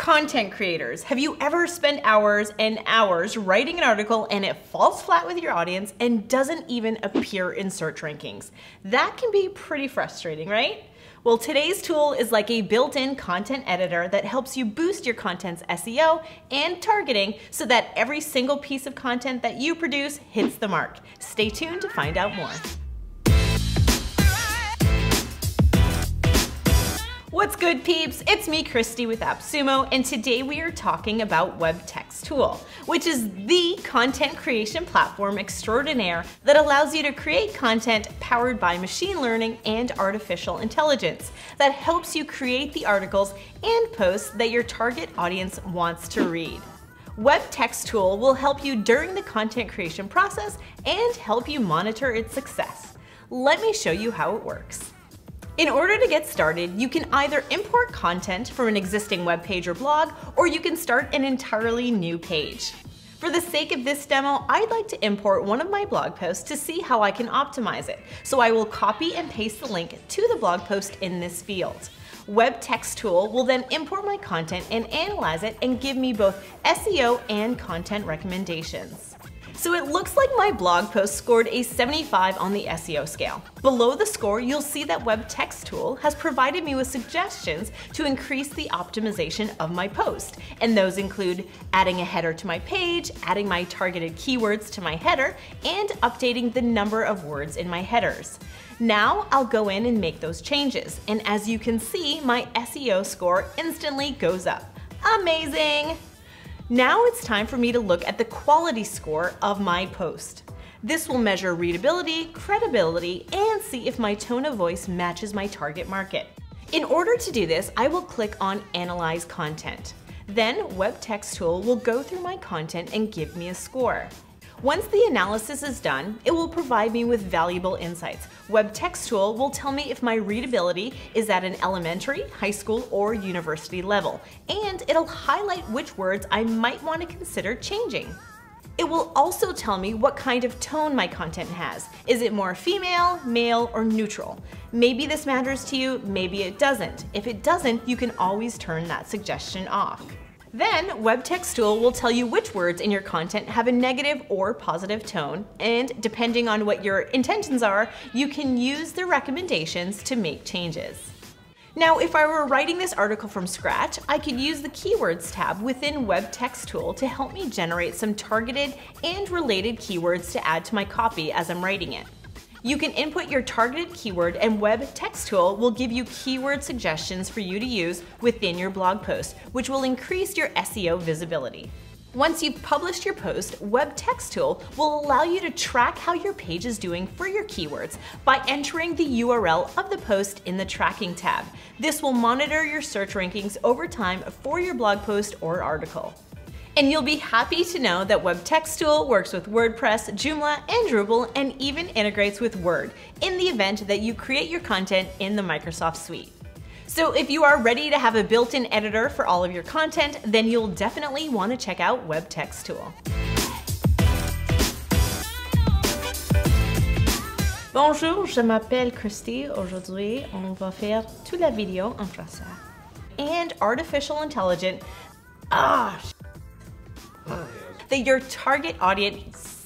Content creators, have you ever spent hours and hours writing an article and it falls flat with your audience and doesn't even appear in search rankings? That can be pretty frustrating, right? Well, today's tool is like a built-in content editor that helps you boost your content's SEO and targeting so that every single piece of content that you produce hits the mark. Stay tuned to find out more. What's good, peeps? It's me, Christy, with AppSumo, and today we are talking about Textual, which is the content creation platform extraordinaire that allows you to create content powered by machine learning and artificial intelligence that helps you create the articles and posts that your target audience wants to read. Textual will help you during the content creation process and help you monitor its success. Let me show you how it works. In order to get started, you can either import content from an existing web page or blog, or you can start an entirely new page. For the sake of this demo, I'd like to import one of my blog posts to see how I can optimize it. So I will copy and paste the link to the blog post in this field. Textual will then import my content and analyze it and give me both SEO and content recommendations. So it looks like my blog post scored a 75 on the SEO scale. Below the score, you'll see that Textual has provided me with suggestions to increase the optimization of my post. And those include adding a header to my page, adding my targeted keywords to my header, and updating the number of words in my headers. Now I'll go in and make those changes. And as you can see, my SEO score instantly goes up. Amazing! Now it's time for me to look at the quality score of my post. This will measure readability, credibility, and see if my tone of voice matches my target market. In order to do this, I will click on Analyze Content. Then Textual will go through my content and give me a score. Once the analysis is done, it will provide me with valuable insights. Textual will tell me if my readability is at an elementary, high school, or university level, and it'll highlight which words I might want to consider changing. It will also tell me what kind of tone my content has. Is it more female, male, or neutral? Maybe this matters to you, maybe it doesn't. If it doesn't, you can always turn that suggestion off. Then Textual will tell you which words in your content have a negative or positive tone, and depending on what your intentions are, you can use the recommendations to make changes. Now, if I were writing this article from scratch, I could use the Keywords tab within Textual to help me generate some targeted and related keywords to add to my copy as I'm writing it. You can input your targeted keyword and Textual will give you keyword suggestions for you to use within your blog post, which will increase your SEO visibility. Once you've published your post, Textual will allow you to track how your page is doing for your keywords by entering the URL of the post in the Tracking tab. This will monitor your search rankings over time for your blog post or article. And you'll be happy to know that Textual works with WordPress, Joomla, and Drupal, and even integrates with Word in the event that you create your content in the Microsoft Suite. So if you are ready to have a built-in editor for all of your content, then you'll definitely want to check out Textual. Bonjour, je m'appelle Christy. Aujourd'hui, on va faire toute la vidéo en français. And artificial intelligence. That your target audience